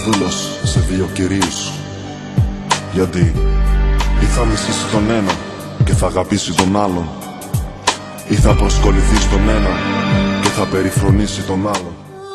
δούλος σε δύο κυρίους. Γιατί ή θα μισήσει τον ένα και θα αγαπήσει τον άλλον, ή θα προσκοληθεί στον ένα και θα περιφρονήσει τον άλλον.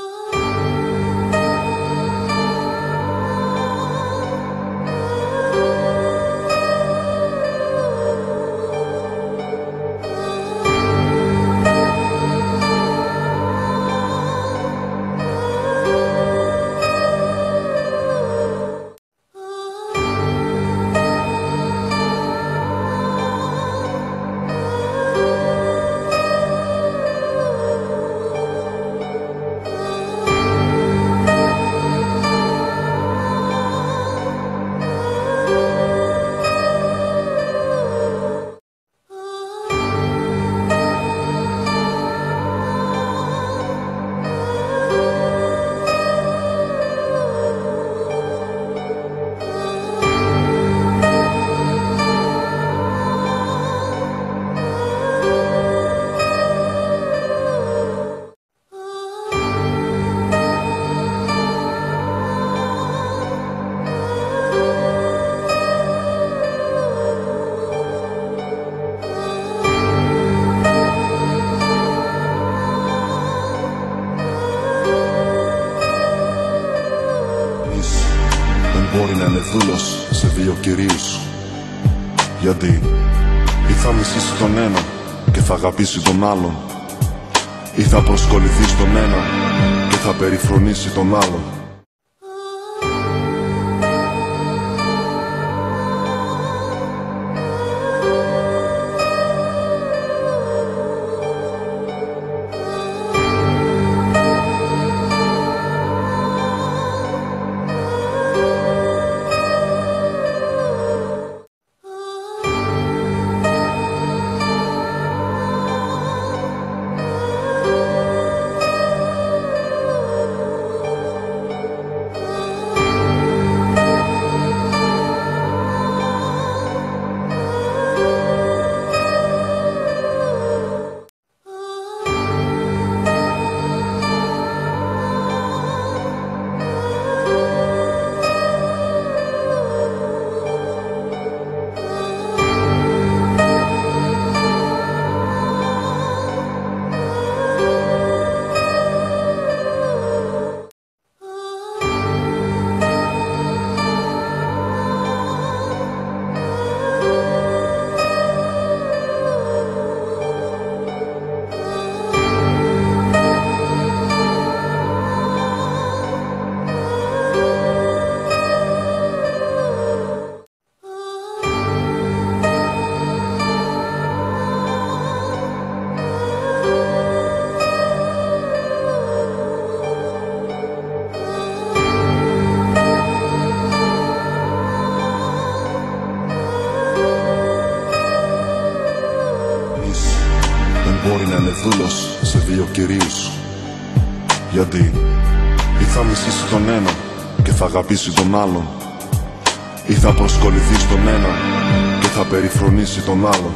Μπορεί να είναι δούλος σε δύο κυρίους. Γιατί ή θα μισήσει τον ένα και θα αγαπήσει τον άλλον, ή θα προσκοληθεί στον ένα και θα περιφρονήσει τον άλλον. Μπορεί να είναι δούλος σε δύο κυρίους. Γιατί ή θα μισήσει τον ένα και θα αγαπήσει τον άλλον, ή θα προσκοληθεί στον ένα και θα περιφρονήσει τον άλλον.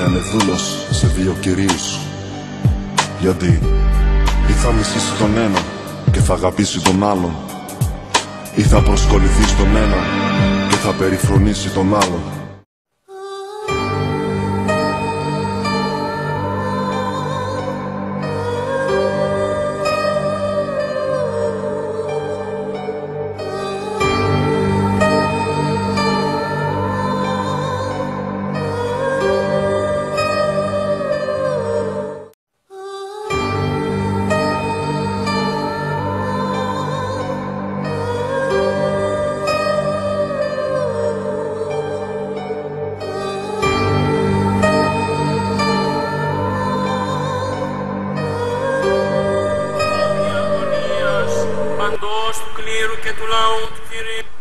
να είναι δούλος σε δύο κυρίους. Γιατί ή θα μισήσει τον ένα και θα αγαπήσει τον άλλον, ή θα προσκοληθεί στον ένα και θα περιφρονήσει τον άλλον. Παντός του κλήρου και του λαού του Κυρίου.